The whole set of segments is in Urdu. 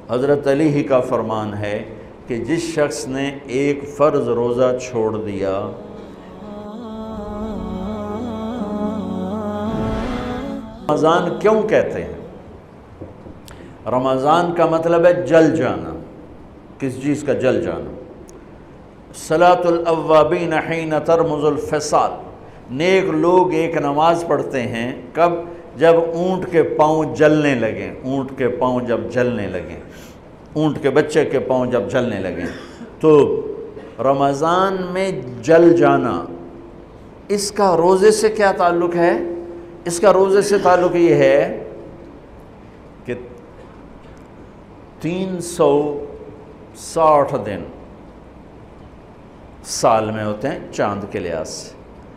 حضرت علی ہی کا فرمان ہے کہ جس شخص نے ایک فرض روزہ چھوڑ دیا، رمضان کیوں کہتے ہیں؟ رمضان کا مطلب ہے جل جانا، کس چیز کا جل جانا؟ صلاۃ الاوابین حین ترمز الفصال، نیک لوگ ایک نماز پڑھتے ہیں کب؟ جب اونٹ کے پاؤں جلنے لگیں، اونٹ کے پاؤں جب جلنے لگیں، اونٹ کے بچے کے پاؤں جب جلنے لگیں، تو رمضان میں جل جانا، اس کا روزے سے کیا تعلق ہے؟ اس کا روزے سے تعلق یہ ہے کہ 360 دن سال میں ہوتے ہیں چاند کے لحاظ سے،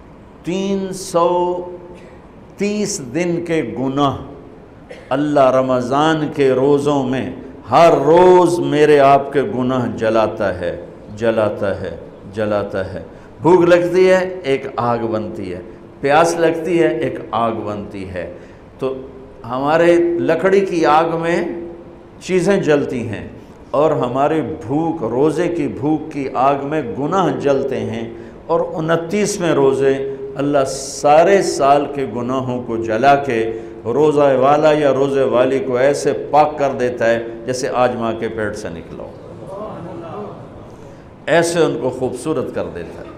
330 دن کے گناہ اللہ رمضان کے روزوں میں ہر روز میرے آپ کے گناہ جلاتا ہے، جلاتا ہے، جلاتا ہے۔ بھوک لگتی ہے ایک آگ بنتی ہے، پیاس لگتی ہے ایک آگ بنتی ہے، تو ہمارے لکڑی کی آگ میں چیزیں جلتی ہیں اور ہماری بھوک، روزے کی بھوک کی آگ میں گناہ جلتے ہیں، اور 29ویں روزے اللہ سارے سال کے گناہوں کو جلا کے روزہ والا یا روزے والی کو ایسے پاک کر دیتا ہے جیسے آج ماں کے پیٹ سے نکلا ہو، ایسے ان کو خوبصورت کر دیتا ہے۔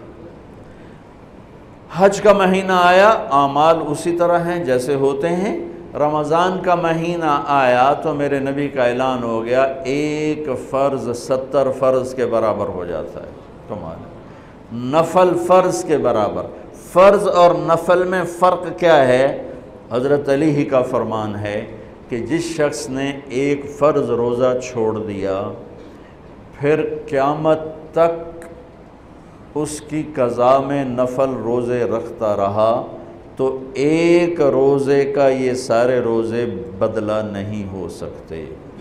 حج کا مہینہ آیا، اعمال اسی طرح ہیں جیسے ہوتے ہیں۔ رمضان کا مہینہ آیا تو میرے نبی کا اعلان ہو گیا، ایک فرض 70 فرض کے برابر ہو جاتا ہے تمہارا، نفل فرض کے برابر۔ فرض اور نفل میں فرق کیا ہے؟ حضرت علی ہی کا فرمان ہے کہ جس شخص نے ایک فرض روزہ چھوڑ دیا، پھر قیامت تک اس کی قضا میں نفل روزے رکھتا رہا، تو ایک روزے کا یہ سارے روزے بدلہ نہیں ہو سکتے۔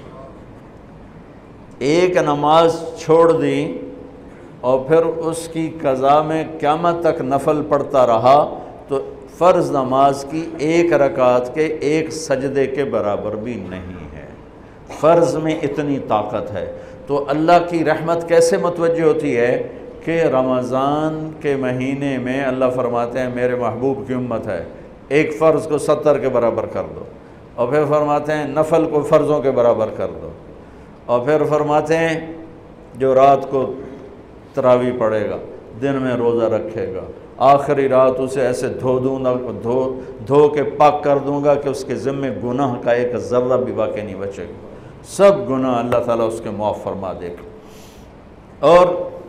ایک نماز چھوڑ دی اور پھر اس کی قضا میں قیامت تک نفل پڑھتا رہا، تو فرض نماز کی ایک رکعت کے ایک سجدے کے برابر بھی نہیں ہے۔ فرض میں اتنی طاقت ہے، تو اللہ کی رحمت کیسے متوجہ ہوتی ہے کہ رمضان کے مہینے میں اللہ فرماتے ہیں میرے محبوب کی امت ہے، ایک فرض کو 70 کے برابر کر دو، اور پھر فرماتے ہیں نفل کو فرضوں کے برابر کر دو، اور پھر فرماتے ہیں جو رات کو تراویح پڑھے گا، دن میں روزہ رکھے گا، آخری رات اسے ایسے دھو کے پاک کر دوں گا کہ اس کے ذمے گناہ کا ایک ذرہ بھی باقی نہیں بچے گا، سب گناہ اللہ تعالیٰ اس کے معاف فرما دے گا۔ اور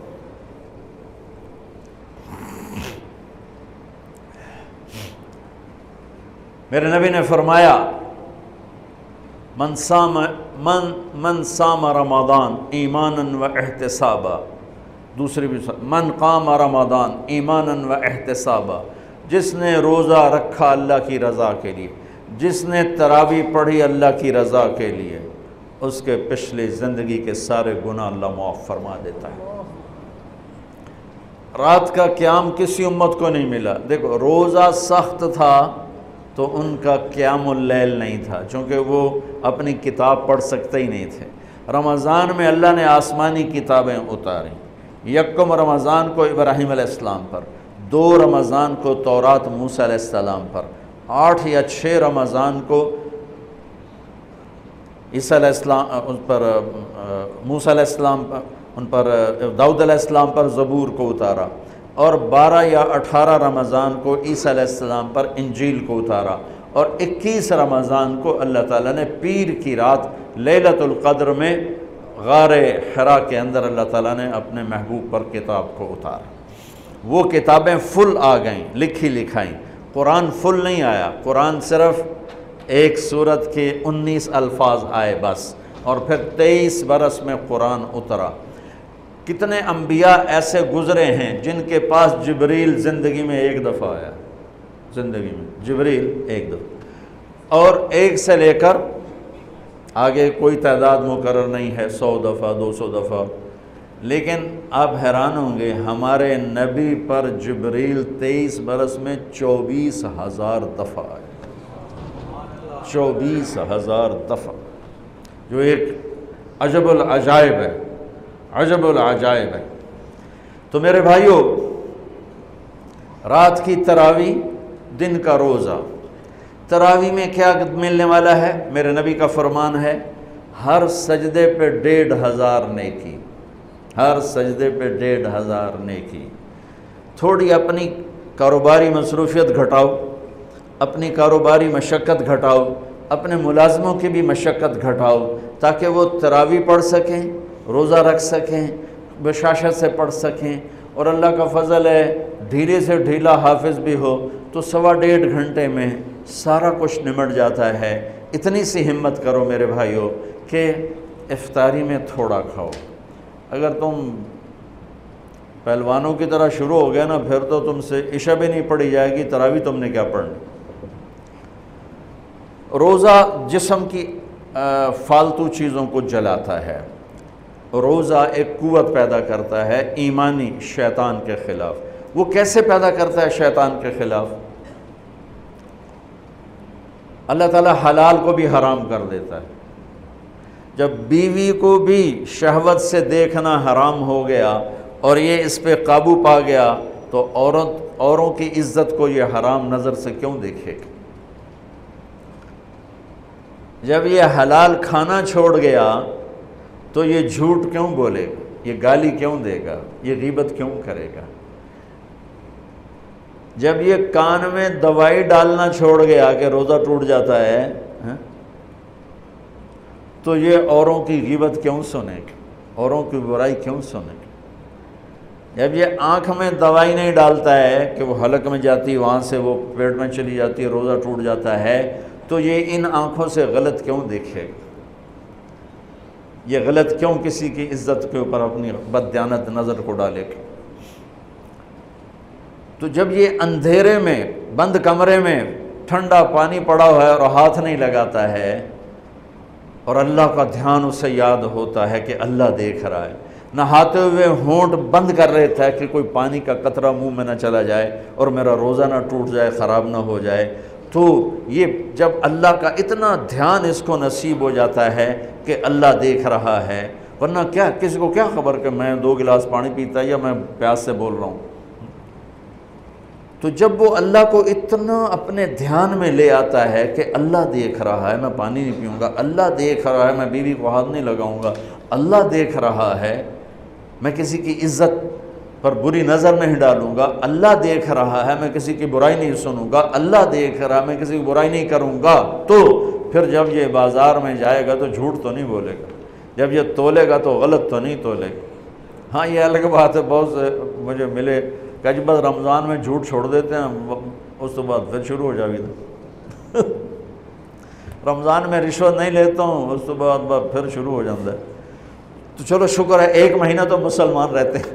میرے نبی نے فرمایا من صام رمضان ایمانا و احتسابا، دوسری بھی من قام رمضان ایمانا و احتسابا، جس نے روزہ رکھا اللہ کی رضا کے لیے، جس نے تراویح پڑھی اللہ کی رضا کے لیے، اس کے پچھلی زندگی کے سارے گناہ اللہ معاف فرما دیتا ہے۔ رات کا قیام کسی امت کو نہیں ملا۔ دیکھو روزہ سخت تھا تو ان کا قیام اللیل نہیں تھا، چونکہ وہ اپنی کتاب پڑھ سکتے ہی نہیں تھے۔ رمضان میں اللہ نے آسمانی کتابیں اتاریں، یکم رمضان کو ابراہیم علیہ السلام پر، 2 رمضان کو تورات موسیٰ علیہ السلام پر، 8 یا 6 رمضان کو عیسیٰ علیہ السلام پر، موسیٰ علیہ السلام پر، ان پر داؤد علیہ السلام پر زبور کو اتارا، اور 12 یا 18 رمضان کو عیسیٰ علیہ السلام پر انجیل کو اتارا، اور 21 رمضان کو اللہ تعالیٰ نے پیر کی رات لیلۃ القدر میں غار حرا کے اندر اللہ تعالیٰ نے اپنے محبوب پر کتاب کو اتارا۔ وہ کتابیں فل آ گئیں، لکھی لکھائیں۔ قرآن فل نہیں آیا، قرآن صرف ایک سورت کے 19 الفاظ آئے بس، اور پھر 23 برس میں قرآن اترا۔ کتنے انبیاء ایسے گزرے ہیں جن کے پاس جبریل زندگی میں ایک دفعہ آیا، زندگی میں جبریل ایک دفعہ، اور ایک سے لے کر آگے کوئی تعداد مقرر نہیں ہے، 100 دفعہ 200 دفعہ، لیکن آپ حیران ہوں گے ہمارے نبی پر جبریل 23 برس میں 24,000 دفعہ آئے، 24,000 دفعہ، جو ایک عجب العجائب ہے، عجب العجائب ہے۔ تو میرے بھائیوں، رات کی تراویح، دن کا روزہ، تراویح میں کیا ملنے والا ہے؟ میرے نبی کا فرمان ہے ہر سجدے پہ 1500 نیکی، ہر سجدے پہ 1500 نیکی۔ تھوڑی اپنی کاروباری مصروفیت گھٹاؤ، اپنی کاروباری مشقت گھٹاؤ، اپنے ملازموں کی بھی مشقت گھٹاؤ، تاکہ وہ تراویح پڑھ سکیں، روزہ رکھ سکیں، بشاشت سے پڑھ سکیں، اور اللہ کا فضل ہے ڈھیلے سے ڈھیلا حافظ بھی ہو تو 1.5 گھنٹے میں سارا کچھ نمٹ جاتا ہے۔ اتنی سی ہمت کرو میرے بھائیوں کہ افطاری میں تھوڑا کھاؤ۔ اگر تم پہلوانوں کی طرح شروع ہو گیا نا، پھر تو تم سے عشاء بھی نہیں پڑھی جائے گی، تراویح تم نے کیا پڑھنی۔ روزہ جسم کی فالتو چیزوں کو جلاتا ہے، روزہ ایک قوت پیدا کرتا ہے ایمانی شیطان کے خلاف۔ وہ کیسے پیدا کرتا ہے شیطان کے خلاف؟ اللہ تعالیٰ حلال کو بھی حرام کر دیتا ہے۔ جب بیوی کو بھی شہوت سے دیکھنا حرام ہو گیا اور یہ اس پہ قابو پا گیا تو اوروں کی عزت کو یہ حرام نظر سے کیوں دیکھے گا؟ جب یہ حلال کھانا چھوڑ گیا تو یہ جھوٹ کیوں بولے گا، یہ گالی کیوں دے گا، یہ غیبت کیوں کرے گا؟ جب یہ کان میں دوائی ڈالنا چھوڑ گیا کہ روزہ ٹوٹ جاتا ہے تو یہ اوروں کی غیبت کیوں سنے گا، اوروں کی برائی کیوں سنے گا؟ جب یہ آنکھ میں دوائی نہیں ڈالتا ہے کہ وہ حلق میں جاتی، وہاں سے وہ پیٹ میں چلی جاتی ہے، روزہ ٹوٹ جاتا ہے، تو یہ ان آنکھوں سے غلط کیوں دیکھے گا؟ یہ غلط کیوں کسی کی عزت کے اوپر اپنی بددیانت نظر کو ڈالے گا؟ تو جب یہ اندھیرے میں بند کمرے میں ٹھنڈا پانی پڑا ہوا ہے اور ہاتھ نہیں لگاتا ہے اور اللہ کا دھیان اسے یاد ہوتا ہے کہ اللہ دیکھ رہا ہے، نہاتے ہوئے ہونٹ بند کر رہتا ہے کہ کوئی پانی کا قطرہ منہ میں نہ چلا جائے اور میرا روزہ نہ ٹوٹ جائے، خراب نہ ہو جائے، تو یہ جب اللہ کا اتنا دھیان اس کو نصیب ہو جاتا ہے کہ اللہ دیکھ رہا ہے، ورنہ کیا کسی کو کیا خبر کہ میں 2 گلاس پانی پیتا یا میں پیاس سے بول رہا ہوں۔ تو جب وہ اللہ کو اتنا اپنے دھیان میں لے آتا ہے کہ اللہ دیکھ رہا ہے، میں پانی نہیں پیوں گا، اللہ دیکھ رہا ہے، میں بیوی کو ہاتھ نہیں لگاؤں گا، اللہ دیکھ رہا ہے، میں کسی کی عزت پر بری نظر نہیں ڈالوں گا، اللہ دیکھ رہا ہے، میں کسی کی برائی نہیں سنوں گا، اللہ دیکھ رہا ہے، میں کسی کی برائی نہیں کروں گا، تو پھر جب یہ بازار میں جائے گا تو جھوٹ تو نہیں بولے گا، جب یہ تولے گا تو غلط تو نہیں تولے گا۔ ہاں یہ الگ بات ہے، بہت سے مجھے ملے کہ جب بس رمضان میں جھوٹ چھوڑ دیتے ہیں، اس کے بعد پھر شروع ہو جائے گا۔ رمضان میں رشوت نہیں لیتا ہوں، اس کے بعد پھر شروع ہو جاتا ہے۔ تو چلو شکر ہے 1 مہینہ تو مسلمان رہتے ہیں۔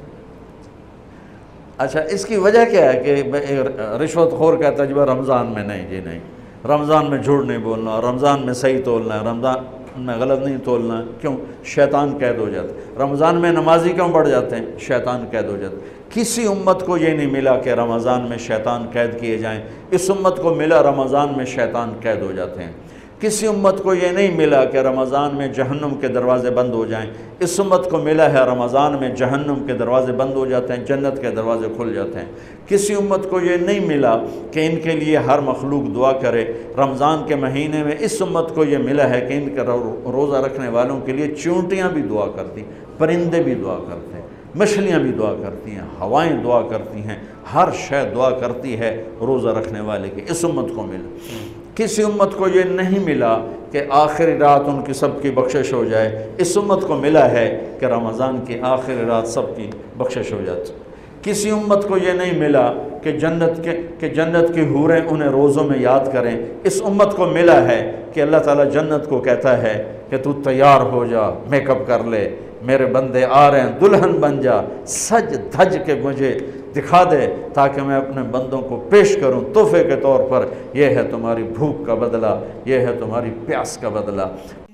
اچھا اس کی وجہ کیا ہے کہ رشوت خور کہتا ہے جی رمضان میں نہیں، جی نہیں، رمضان میں جھوٹ نہیں بولنا، رمضان میں صحیح تولنا ہے، رمضان میں غلط نہیں تولنا ہے۔ کیوں؟ شیطان قید ہو جاتا ہے۔ رمضان میں نمازی کیوں بڑھ جاتے ہیں؟ شیطان قید ہو جاتا ہے۔ کسی امت کو یہ نہیں ملا کہ رمضان میں شیطان قید کیے جائیں، اس امت کو ملا رمضان میں شیطان قید ہو جاتے ہیں۔ کسی امت کو یہ نہیں ملا کہ رمضان میں جہنم کے دروازے بند ہو جائیں، اس امت کو ملا ہے رمضان میں جہنم کے دروازے بند ہو جاتے ہیں، جنت کے دروازے کھل جاتے ہیں۔ کسی امت کو یہ نہیں ملا کہ ان کے لیے ہر مخلوق دعا کرے، رمضان کے مہینے میں اس امت کو یہ ملا ہے کہ ان کے روزہ رکھنے والوں کے لیے چونٹیاں بھی دعا کرتی، پرندے بھی دعا کرتے ہیں، مچھلیاں بھی دعا کرتی ہیں، ہوائیں دعا کرتی ہیں، ہر شے دعا کرتی ہے روزہ رکھنے والے کی۔ اس امت کو ملا۔ کسی امت کو یہ نہیں ملا کہ آخری رات ان کی سب کی بخشش ہو جائے، اس امت کو ملا ہے کہ رمضان کی آخری رات سب کی بخشش ہو جاتی۔ کسی امت کو یہ نہیں ملا کہ جنت کی حوریں انہیں روزوں میں یاد کریں، اس امت کو ملا ہے کہ اللہ تعالیٰ جنت کو کہتا ہے کہ تو تیار ہو جا، میک اپ کر لے، میرے بندے آ رہے ہیں، دلہن بن جا، سج دھج کے مجھے دکھا دے تاکہ میں اپنے بندوں کو پیش کروں تحفے کے طور پر۔ یہ ہے تمہاری بھوک کا بدلہ، یہ ہے تمہاری پیاس کا بدلہ۔